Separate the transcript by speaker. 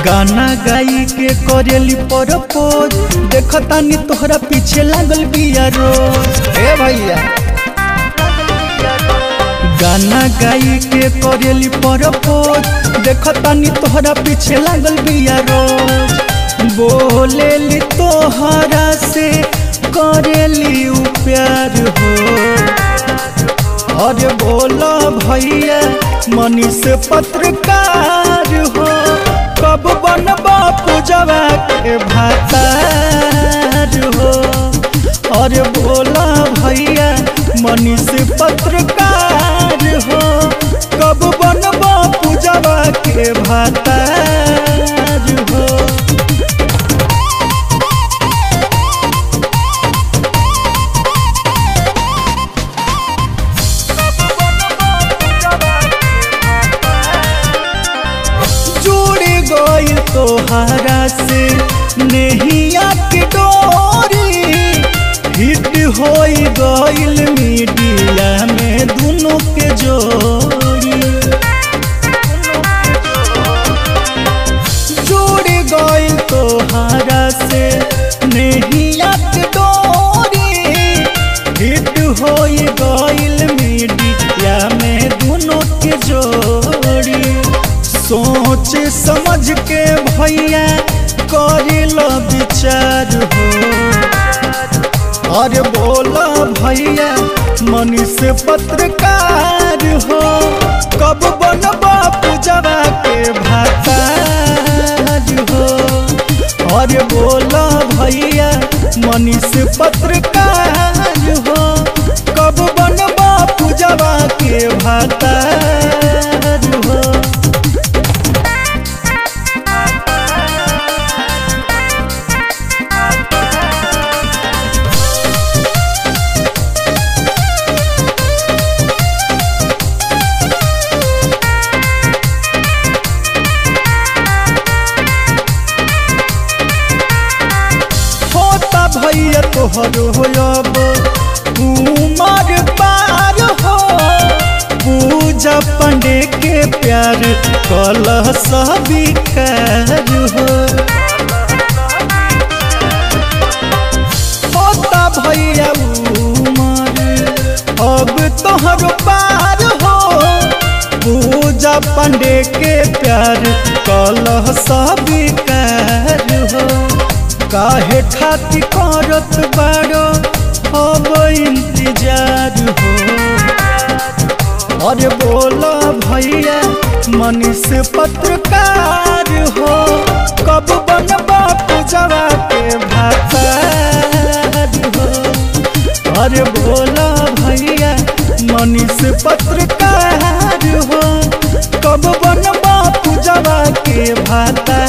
Speaker 1: गाना गाई के करेली परपोज देखतानी तोहरा पीछे लागल बिया रोज। ए भैया गाना गाई के करेली परपोज देखतानी तोहरा पीछे लागल बिया रोज। बोलेली तोहरा से करेली उ प्यार हो। अरे बोला भैया मनीष पत्रकार हो, कब बनबा पूजवा के भातार हो। अरे बोला भैया मनीष पत्रकार हो, कब बनबा पूजवा के भातार हो। तोहरा से नहिया के डोरी हिट होई गइल मीडिया में दोनों के जोड़ी। जुड़ गइल तोहरा से नहिया के डोरी हिट होई गइल मीडिया में दोनों के जोड़ी। सोच समझ के भैया करेला विचार हो। अरे बोला भैया मनीष पत्रकार हो, कब बनबा पूजवा के भातार हो। अरे बोला भैया मनीष पत्रकार हो, कब बनबा पूजवा के भातार हो। भैया तोहरो अब उमर पार हो, पूजा पांडे के प्यार कलह स्वीकार हो। होता भैया उमर अब तोहरो पार हो, पूजा पांडे के प्यार कलह स्वीकार हो। काहे खाती करत बारो अब इंतजार हो। अरे बोला भैया मनीष पत्रकार हो, कब बनबा पूजवा के भातार हो। अरे बोला भैया मनीष पत्रकार हो, कब बनबा पूजवा के भातार।